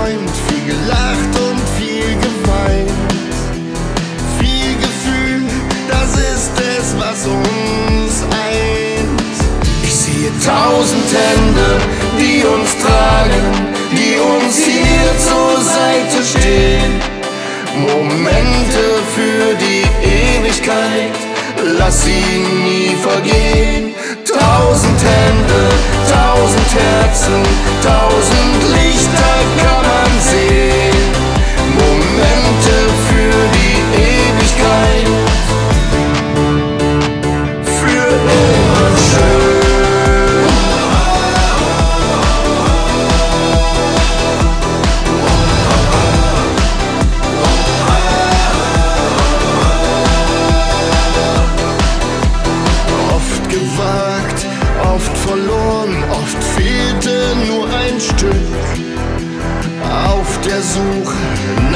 geträumt, viel gelacht und viel geweint. Viel Gefühl, das ist es, was uns eint. Ich sehe 1000 Hände, die uns tragen, die uns hier zur Seite stehen. Momente für die Ewigkeit, lass sie nie vergehen. 1000 Hände, 1000 Herzen, 1000 Lichter kann man sehen. Momente für die Ewigkeit, für immer schön. Oft gewagt, oft verloren, oft fehlte nur ein Stück. Auf der Suche